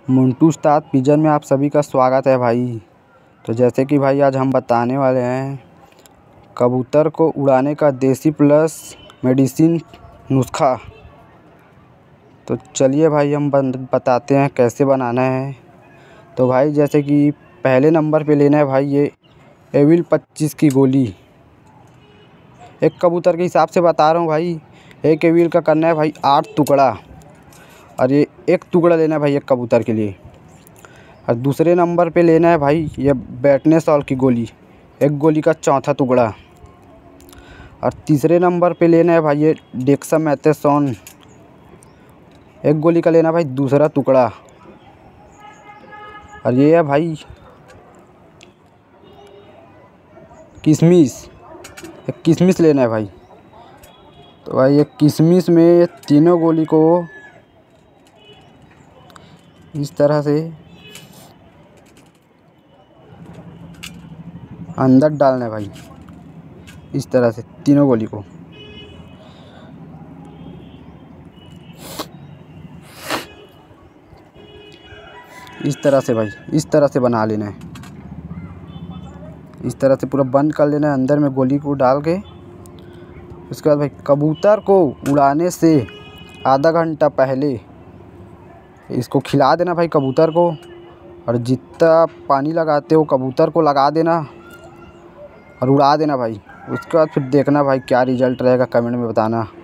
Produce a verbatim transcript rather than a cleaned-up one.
मंटू उस्ताद pigeon में आप सभी का स्वागत है भाई। तो जैसे कि भाई आज हम बताने वाले हैं कबूतर को उड़ाने का देसी प्लस मेडिसिन नुस्खा। तो चलिए भाई हम बताते हैं कैसे बनाना है। तो भाई जैसे कि पहले नंबर पे लेना है भाई ये एविल पच्चीस की गोली। एक कबूतर के हिसाब से बता रहा हूँ भाई। एक एविल का करना है भाई आठ टुकड़ा, और ये एक टुकड़ा लेना है भाई एक कबूतर के लिए। और दूसरे नंबर पे लेना है भाई ये बैटने सॉल की गोली, एक गोली का चौथा टुकड़ा। और तीसरे नंबर पे लेना है भाई ये डेक्सामेथासोन, एक गोली का लेना है भाई दूसरा टुकड़ा। और ये है भाई किशमिश, एक किशमिश लेना है भाई। तो भाई ये किशमिश में ये तीनों गोली को इस तरह से अंदर डालना है भाई, इस तरह से तीनों गोली को। इस तरह से भाई इस तरह से बना लेना है, इस तरह से पूरा बंद कर लेना है अंदर में गोली को डाल के। उसके बाद भाई कबूतर को उड़ाने से आधा घंटा पहले इसको खिला देना भाई कबूतर को। और जितना पानी लगाते हो कबूतर को लगा देना और उड़ा देना भाई। उसके बाद फिर देखना भाई क्या रिज़ल्ट रहेगा, कमेंट में बताना।